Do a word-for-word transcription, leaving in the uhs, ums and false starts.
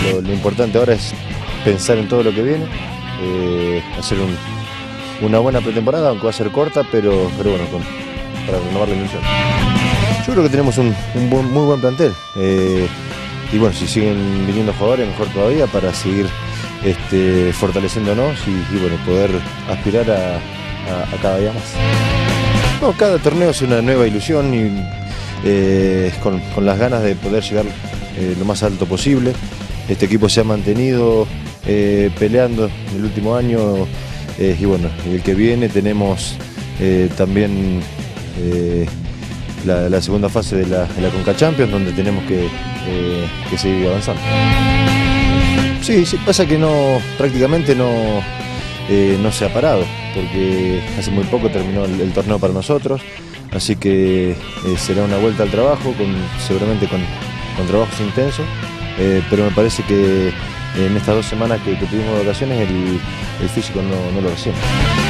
lo, lo importante ahora es pensar en todo lo que viene, eh, hacer un, una buena pretemporada, aunque va a ser corta, pero, pero bueno, con, para renovar la ilusión. Yo creo que tenemos un, un buen, muy buen plantel, eh, y bueno, si siguen viniendo jugadores, mejor todavía, para seguir este, fortaleciéndonos y, y bueno, poder aspirar a, a, a cada día más. No, cada torneo es una nueva ilusión y eh, con, con las ganas de poder llegar eh, lo más alto posible. Este equipo se ha mantenido eh, peleando en el último año eh, y bueno, el que viene tenemos eh, también eh, la, la segunda fase de la, de la Conca Champions, donde tenemos que, eh, que seguir avanzando. Sí, sí, pasa que no, prácticamente no, eh, no se ha parado, porque hace muy poco terminó el, el torneo para nosotros, así que eh, será una vuelta al trabajo, con, seguramente con, con trabajos intensos, eh, pero me parece que en estas dos semanas que, que tuvimos de vacaciones el, el físico no, no lo recibe.